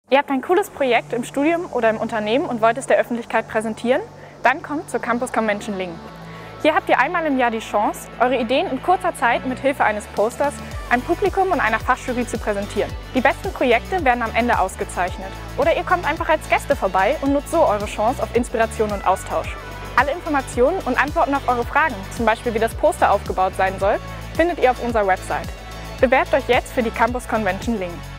Ihr habt ein cooles Projekt im Studium oder im Unternehmen und wollt es der Öffentlichkeit präsentieren? Dann kommt zur Campus Convention Lingen. Hier habt ihr einmal im Jahr die Chance, eure Ideen in kurzer Zeit mit Hilfe eines Posters einem Publikum und einer Fachjury zu präsentieren. Die besten Projekte werden am Ende ausgezeichnet. Oder ihr kommt einfach als Gäste vorbei und nutzt so eure Chance auf Inspiration und Austausch. Alle Informationen und Antworten auf eure Fragen, zum Beispiel wie das Poster aufgebaut sein soll, findet ihr auf unserer Website. Bewerbt euch jetzt für die Campus Convention Lingen.